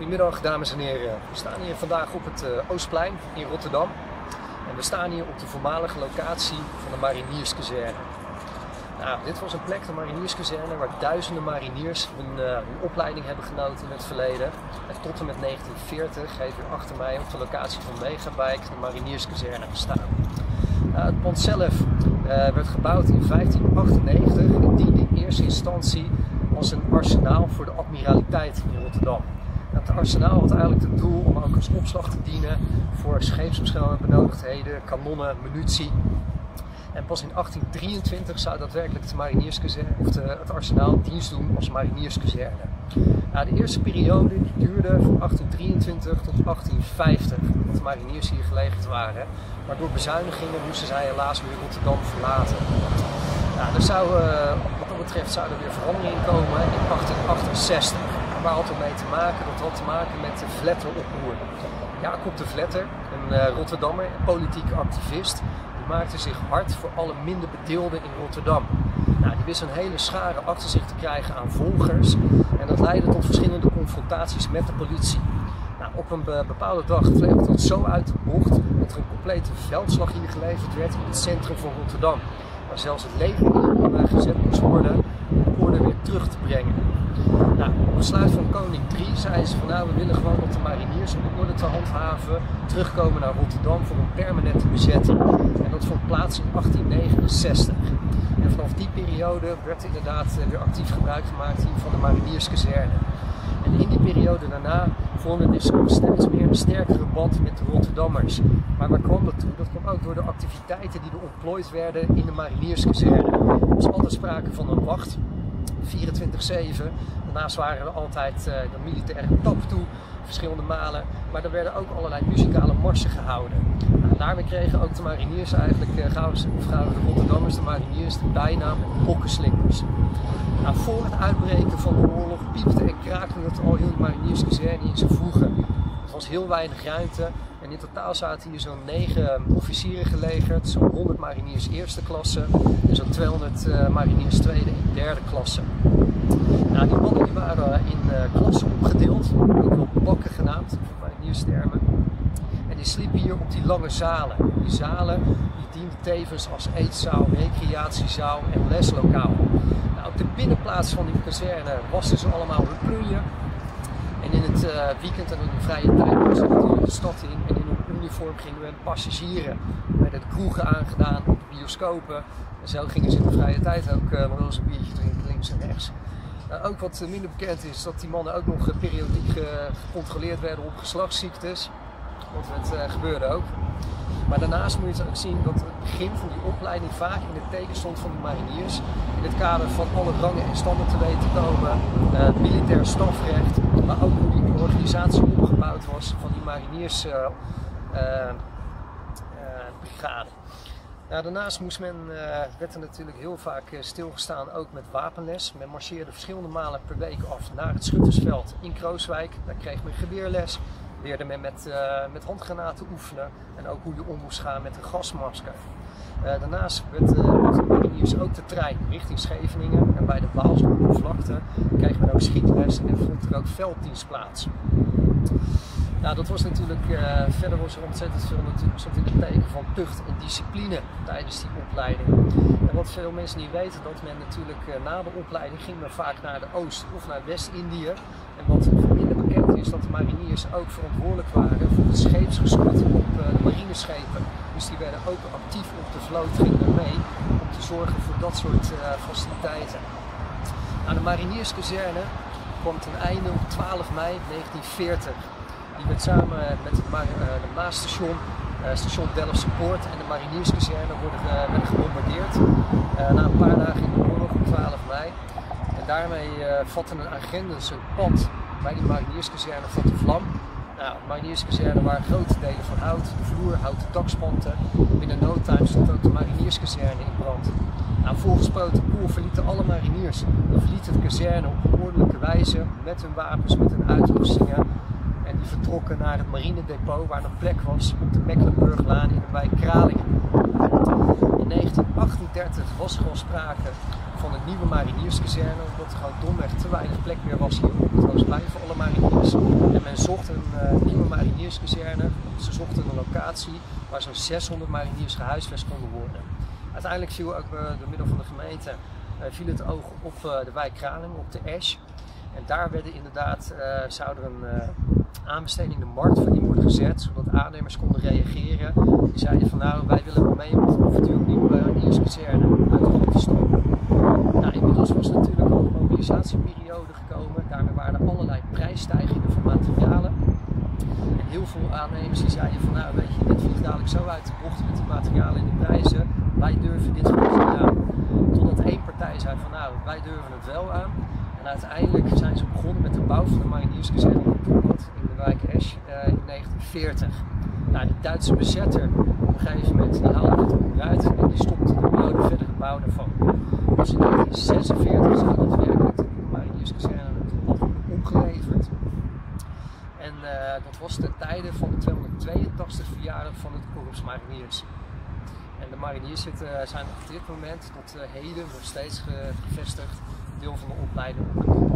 Goedemiddag dames en heren. We staan hier vandaag op het Oostplein in Rotterdam. En we staan hier op de voormalige locatie van de Marinierskazerne. Nou, dit was een plek, de Marinierskazerne, waar duizenden mariniers hun opleiding hebben genoten in het verleden. En tot en met 1940 heeft hier achter mij op de locatie van Megabike de Marinierskazerne gestaan. Het pand zelf werd gebouwd in 1598 en diende in eerste instantie als een arsenaal voor de admiraliteit in Rotterdam. Het arsenaal had eigenlijk het doel om ook als opslag te dienen voor scheepsbenodigdheden, kanonnen, munitie. En pas in 1823 zou daadwerkelijk de Marinierskazerne, of het arsenaal dienst doen als Marinierskazerne. De eerste periode die duurde van 1823 tot 1850, dat de mariniers hier gelegerd waren. Maar door bezuinigingen moesten zij helaas weer Rotterdam verlaten. Er zou, wat dat betreft zou er weer verandering in komen in 1868. Waar had het mee te maken? Dat had te maken met de Vletteroproer. Jacob de Vletter, een Rotterdammer en politiek activist, die maakte zich hard voor alle minder bedeelden in Rotterdam. Die wist een hele schare achter zich te krijgen aan volgers en dat leidde tot verschillende confrontaties met de politie. Op een bepaalde dag vleeg dat zo uit de bocht dat er een complete veldslag hier geleverd werd in het centrum van Rotterdam. Waar zelfs het leger in gezet moest worden om de orde weer terug te brengen. Op besluit van koning III zeiden ze van we willen gewoon dat de mariniers om de orde te handhaven terugkomen naar Rotterdam voor een permanente bezetting. En dat vond plaats in 1869. En vanaf die periode werd inderdaad weer actief gebruik gemaakt hier van de Marinierskazerne. En in die periode daarna vormde dus ook steeds meer een sterkere band met de Rotterdammers. Maar waar kwam dat toe? Dat kwam ook door de activiteiten die er ontplooid werden in de Marinierskazerne. Er was altijd sprake van een wacht, 24/7. Daarnaast waren er altijd de militaire tap toe, verschillende malen. Maar er werden ook allerlei muzikale marsen gehouden. Daarmee kregen ook de mariniers eigenlijk, de Rotterdammers, de mariniers, de bijnaam bokkenslingers. Voor het uitbreken van de oorlog piepte en kraakte het al heel de Marinierskazerne in zijn voegen. Er was heel weinig ruimte en in totaal zaten hier zo'n 9 officieren gelegerd, zo'n 100 mariniers eerste klasse en zo'n 200 mariniers tweede en derde klasse. Die mannen die waren in klassen opgedeeld, ook wel bakken genaamd, voor marinierstermen. En die sliepen hier op die lange zalen. Die zalen die dienden tevens als eetzaal, recreatiezaal en leslokaal. Op de binnenplaats van die kazerne wasten ze allemaal hun plunje. En in het weekend en in de vrije tijd moesten ze natuurlijk de stad in. En in hun uniform gingen we passagieren met het kroegen aangedaan, op de bioscopen. En zo gingen ze in de vrije tijd ook nog wel eens een biertje drinken links en rechts. Ook wat minder bekend is dat die mannen ook nog periodiek gecontroleerd werden op geslachtsziektes. Want het gebeurde ook. Maar daarnaast moet je ook zien dat het begin van die opleiding vaak in het teken stond van de mariniers. In het kader van alle rangen en standen te weten komen, militair stafrecht, maar ook hoe die organisatie opgebouwd was van die mariniersbrigade. Daarnaast werd er natuurlijk heel vaak stilgestaan ook met wapenles. Men marcheerde verschillende malen per week af naar het Schuttersveld in Krooswijk. Daar kreeg men geweerles. Leerde men met handgranaten oefenen en ook hoe je om moest gaan met een gasmasker. Daarnaast werd de mariniers ook de trein richting Scheveningen en bij de Waalse oppervlakte kreeg men ook schietles en vond er ook velddienst plaats. Dat was natuurlijk, verder was er ontzettend veel stond in het teken van tucht en discipline tijdens die opleiding. En wat veel mensen niet weten, dat men natuurlijk na de opleiding ging men vaak naar de Oost- of naar West-Indië. En wat minder bekend is, dat de mariniers ook verantwoordelijk waren voor het scheepsgeschoed op de marineschepen. Dus die werden ook actief op de vloot, gingen mee om te zorgen voor dat soort faciliteiten. De Marinierskazerne kwam ten einde op 12 mei 1940. Die werd samen met het Maasstation, station Delftse Poort en de Marinierskazerne werden gebombardeerd. Na een paar dagen in de oorlog op 12 mei. En daarmee vatte een agent zijn pand bij die Marinierskazerne vatte vlam. De Marinierskazerne waren grote delen van hout, de vloer, houten dakspanten. Binnen no time stond ook de Marinierskazerne in brand. Volgens protocol verlieten alle mariniers de kazerne op een ordelijke wijze met hun wapens, met hun uitrustingen. En die vertrokken naar het marinedepot waar nog plek was op de Mecklenburglaan in de wijk Kralingen. In 1938 was er al sprake van een nieuwe Marinierskazerne, omdat er gewoon domweg te weinig plek meer was hier op het Oostplein voor alle mariniers. was. En men zocht een nieuwe marinierskazerne. Ze zochten een locatie waar zo'n 600 mariniers gehuisvest konden worden. Uiteindelijk viel ook door middel van de gemeente viel het oog op de wijk Kralingen, op de Esch. En daar werden inderdaad, zou er een aanbesteding de markt voor in worden gezet, zodat aannemers konden reageren. Die zeiden van nou, wij willen mee op het avontuur om nieuwe marinierskazerne uit de grond te stampen. Nou, inmiddels was natuurlijk al de mobilisatieperiode gekomen. Daarmee waren er allerlei prijsstijgingen van materialen. En heel veel aannemers die zeiden van nou, weet je, dit vliegt dadelijk zo uit de bocht met die materialen en de prijzen. Wij durven dit gewoon niet aan. Totdat één partij zei van nou, wij durven het wel aan. En uiteindelijk zijn ze begonnen met de bouw van de marinierskazerne in de wijk Esch in 1940. Nou, die Duitse bezetter op een gegeven moment die haalde het onderuit en die stopte de verdere bouw daarvan. Dus in 1946 zou daadwerkelijk de marinierskazerne worden opgeleverd. En dat was ten tijde van de 282e verjaardag van het Korps Mariniers. En de mariniers zijn op dit moment tot heden nog steeds gevestigd, deel van de opleiding op het